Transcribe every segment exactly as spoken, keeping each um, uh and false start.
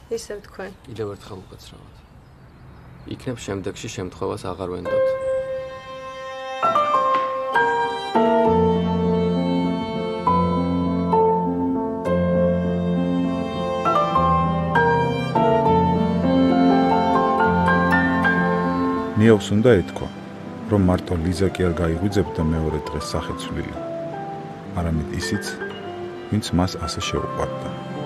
ისევ თქვენ. კიდევ ერთხელ უკაცრავად. იქნებ შემდეგში შემთხვევას აღარ ვენდოთ. ნიავს უნდა ეთქვა, რომ მარტო ლიზა კი არ გაიღვიძებდა მეორე დღეს სახეცვლილი, არამედ ისიც, ვინც მას ასე შეუყვარდა.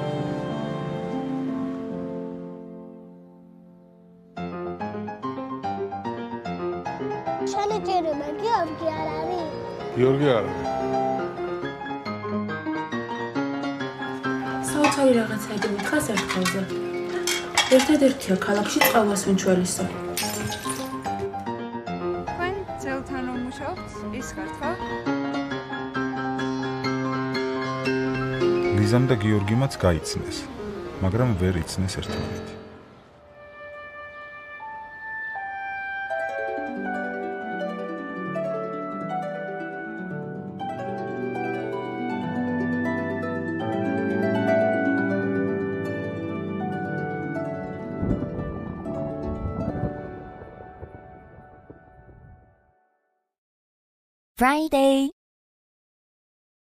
შენეჭერება გიორგი არ არის? გიორგი არ არის. საოცარი რაღაცაები მითხარს ერთხელზე. ერთადერთია ქალაქში წყალას ვინჩველისა. ძელთან რომ მუშაობთ, ის ხართ ხო? ლიზამ და გიორგიმაც გაიცნეს, მაგრამ ვერ იცნეს ერთმანეთი. friDay